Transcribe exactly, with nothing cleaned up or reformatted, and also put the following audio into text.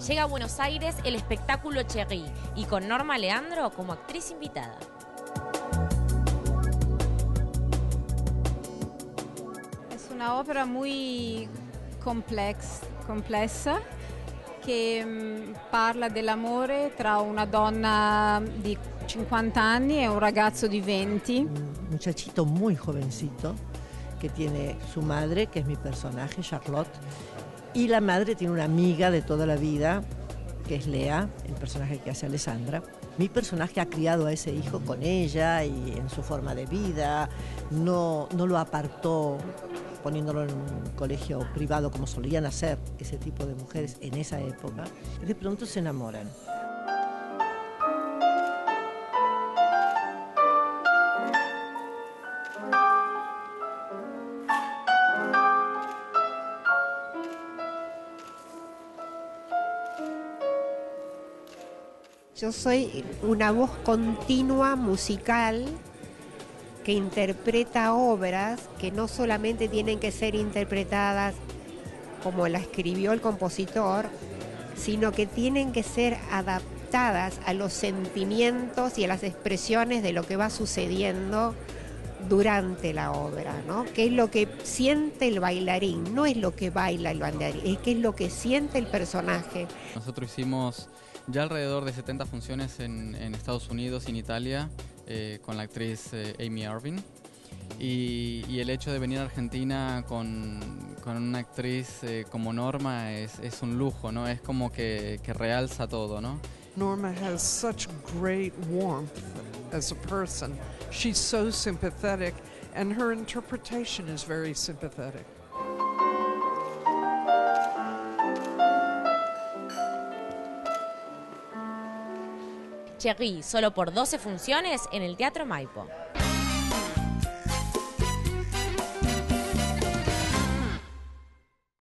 llega a Buenos Aires el espectáculo Cherry y con Norma Leandro como actriz invitada. Es una ópera muy complex, complessa che mh, parla dell'amore tra una donna di cinquanta anni e un ragazzo di venti. Un muchachito muy jovencito que tiene su madre, que es mi personaje, Charlotte, y la madre tiene una amiga de toda la vida, que es Lea, el personaje que hace Alessandra. Mi personaje ha criado a ese hijo con ella y en su forma de vida, no, no lo apartó poniéndolo en un colegio privado como solían hacer ese tipo de mujeres en esa época. De pronto se enamoran. Yo soy una voz continua musical que interpreta obras que no solamente tienen que ser interpretadas como la escribió el compositor, sino que tienen que ser adaptadas a los sentimientos y a las expresiones de lo que va sucediendo durante la obra, ¿no? ¿Qué es lo que siente el bailarín? No es lo que baila el bailarín, es qué es lo que siente el personaje. Nosotros hicimos ya alrededor de setenta funciones en, en Estados Unidos y en Italia eh, con la actriz eh, Amy Irving. Y, y el hecho de venir a Argentina con, con una actriz eh, como Norma es, es un lujo, ¿no? Es como que, que realza todo, ¿no? Norma has such great warmth as a person. She's so sympathetic, and her interpretation is very sympathetic. Cherry, solo por doce funciones en el Teatro Maipo.